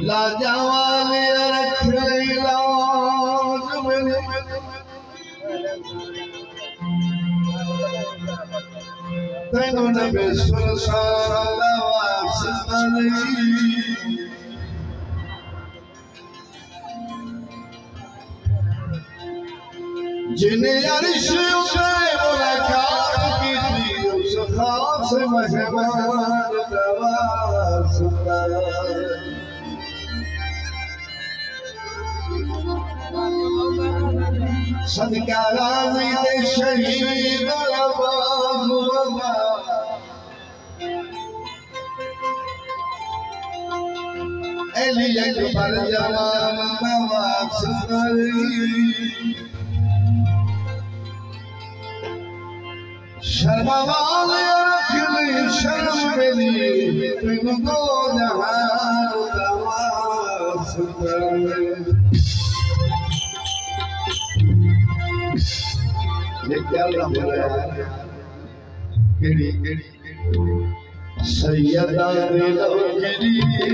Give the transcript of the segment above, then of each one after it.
लाजवाब रख लाज मेरे तेनों ने बेसुर सारा वास्ता नहीं जिन्हें अर्श उसे मुलाकात की थी उस खास मेहमान नवाज़ता सदका राज़ी दे शहीद अब्बास हुआ अली अकबर जवान नवाज़ता शर्मवाल रखली शर्म मेरी तुमको जहां वास्ता ये क्या लग रहा है केड़ी सैयदा दिलगिरी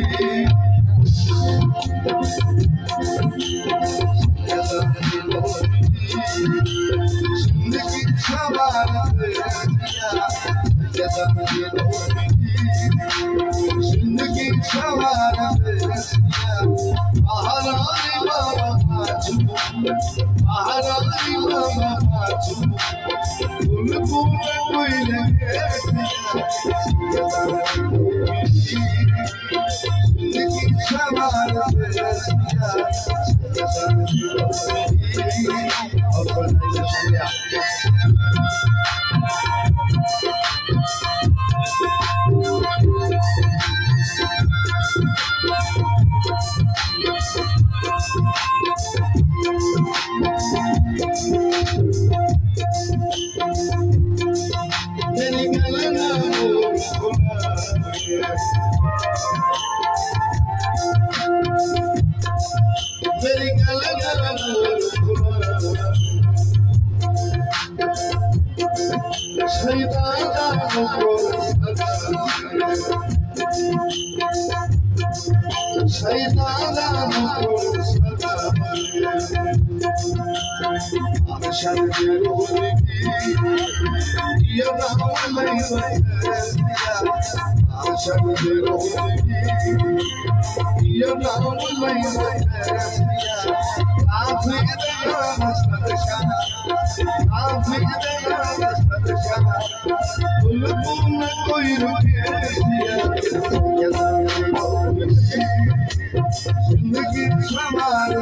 जिंदगी सवार जिंदगी सवार महारानी बाबा महारानी बाबा फूल फूल कोई लगे जिंदगी सवार मेरी गलना मेरी गलना शैताना को शैताना को अक्षर के रोने की ये नाम नहीं बदलिया अक्षर के रोने की ये नाम नहीं बदलिया आखिर का मस्त शाना आखिर का मस्त शाना तुम कोई रुके दिया जिंदगी सवार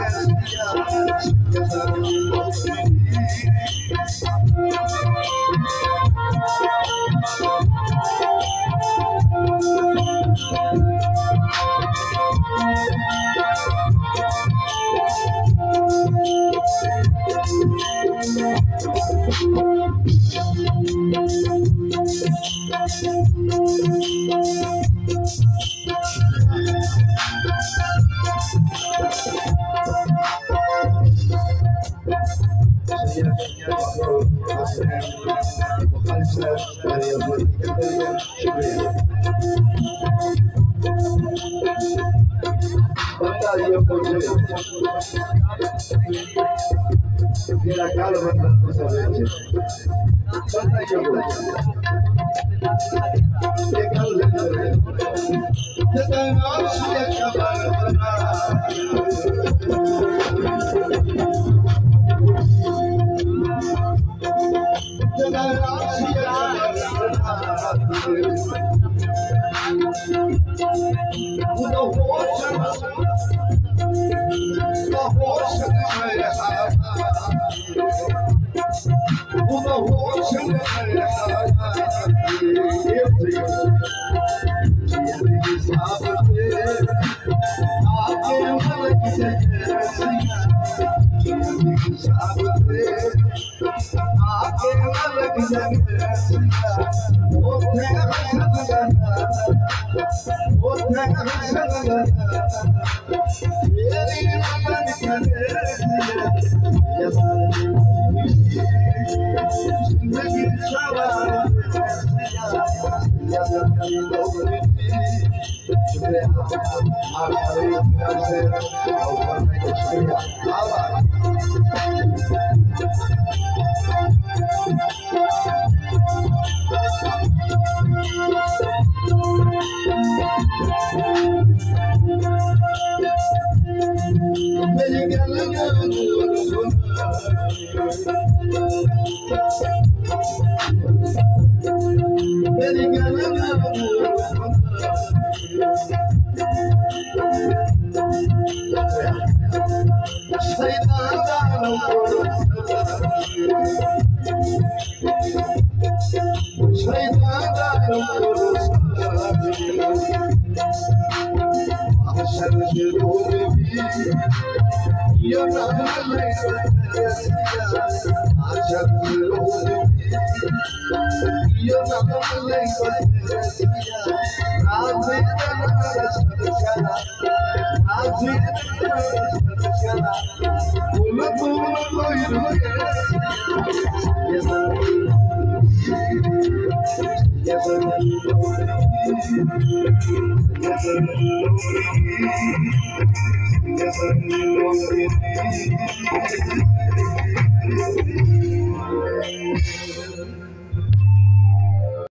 मेरा काल बंदा शुक्रिया आप सभी तरफ से और शुक्रिया आभार मेरी Yes,